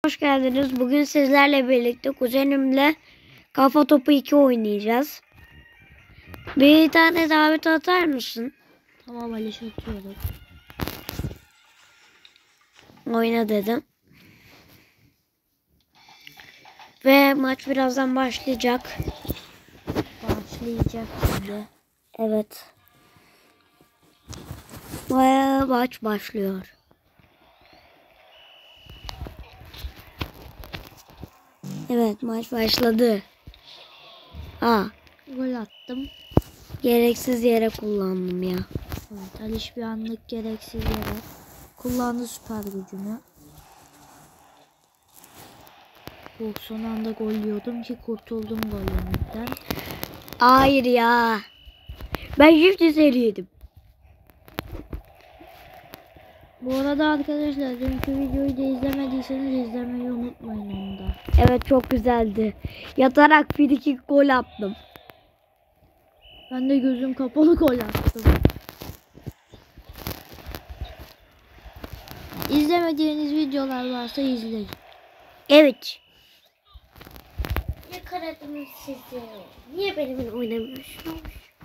Hoş geldiniz. Bugün sizlerle birlikte kuzenimle Kafa Topu 2 oynayacağız. Bir tane davet atar mısın? Tamam Ali, atıyorum. Oyna dedim. Ve maç birazdan başlayacak. Başlayacak şimdi. Evet. Ve maç başlıyor. Evet, maç başladı. Gol attım. Gereksiz yere kullandım ya. Evet, Aliş bir anlık gereksiz yere kullandı süper gücünü. Son anda gol yiyordum ki kurtuldum gol yemekten. Hayır ya. Ben şimdi seriydim. Bu arada arkadaşlar, dünkü videoyu da izlemediyseniz izlemeyi unutmayın onu da. Evet, çok güzeldi. Yatarak frikik gol attım. Ben de gözüm kapalı gol attım. İzlemediğiniz videolar varsa izleyin. Evet. Yakaladınız sizi. Niye benimle oynamıyorsunuz?